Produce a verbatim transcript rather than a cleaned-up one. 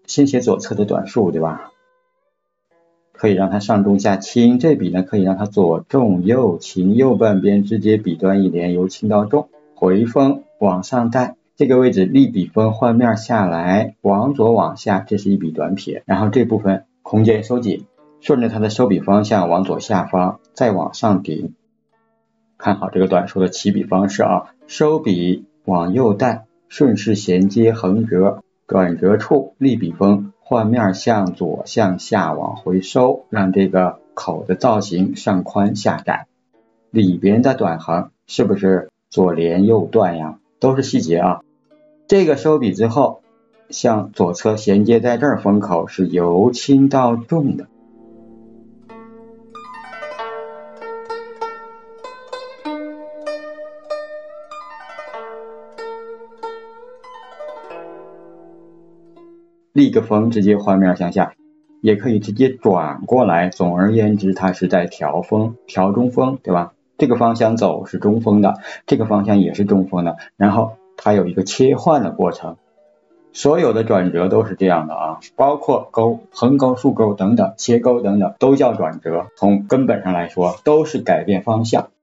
先写左侧的短竖，对吧？可以让它上重下轻，这笔呢可以让它左重右轻，右半边直接笔端一连，由轻到重，回锋往上带，这个位置立笔锋换面下来，往左往下，这是一笔短撇，然后这部分空间收紧，顺着它的收笔方向往左下方再往上顶。看好这个短竖的起笔方式啊，收笔往右带，顺势衔接横折，转折处立笔锋换面向左向下往回收，让这个口的造型上宽下窄。里边的短横是不是左连右断呀？都是细节啊。这个收笔之后，向左侧衔接在这儿，封口是由轻到重的。立个锋直接换面向下，也可以直接转过来，总而言之它是在调锋，调中锋，对吧？这个方向走是中锋的，这个方向也是中锋的，然后它有一个切换的过程。所有的转折都是这样的啊，包括钩、横钩、竖钩等等，切钩等等都叫转折，从根本上来说都是改变方向。